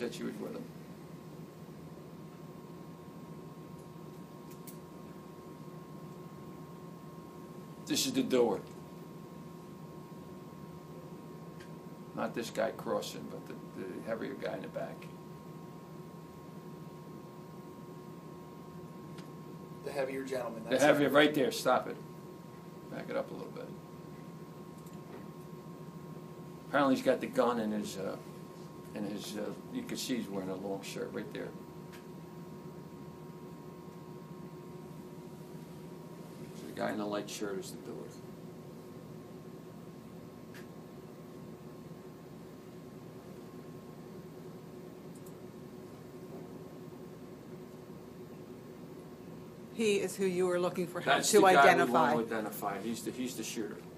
said she was with him. This is the door. Not this guy crossing, but the heavier guy in the back. The heavier gentleman. The heavier, right there, stop it. Back it up a little bit. Apparently he's got the gun in his, you can see he's wearing a long shirt right there. So the guy in the light shirt is the door. He is who you were looking for help That's to the guy we identify. want to identify. He's the shooter.